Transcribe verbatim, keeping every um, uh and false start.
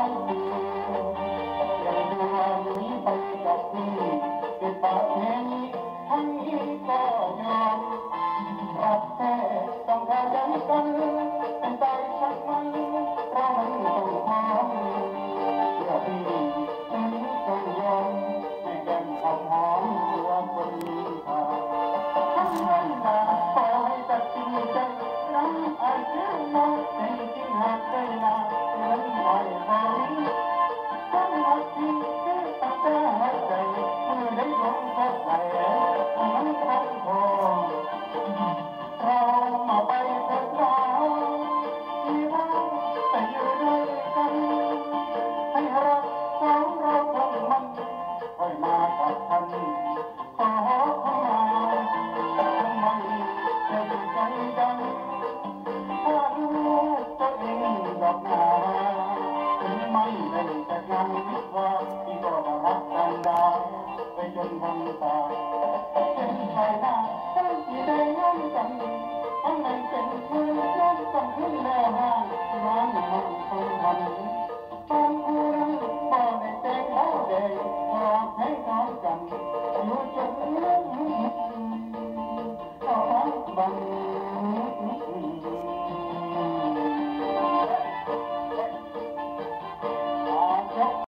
ดียังดวงนี้ไปกับพี่เป็นประเพณีทั้งนี้ก็ยอมรักแท้ต้องขยันกันเป็นใจชักมันเรามันต้องพร้อมเพื่อพี่ถึงต้องยอมให้แก้มคำหอมตัวคนมีค่าทั้งนั้นมาขอให้ตัดสินใจน้ำอาเจียนมาในจริงหากได้นาเหมือนไหวหอมทั้งหมดที่ที่ตั้งแต่หัวใจเมื่อได้ลงพบใจมันคงพอเรามาไปเถิดเราที่เราไปอยู่ด้วยกันให้รักของเราคงมันค่อยมากับท่านขอเข้ามาทำไมจะใจดังถ้ารู้ตัวเองดอกนาถึงไม่ได้แต่งานวิวาที่ก็รักกันได้ไปจนวันตายเป็นใครได้ทั้งที่ได้ย้อนกันทั้งนั้นเป็นเพื่อนย้อนกันขึ้นแล้วห้างร้านมันคงมันตอนกูนั้นบ่ได้แต่งเขาเด็กบอกให้นอนกันอยู่จนลืมขอบัง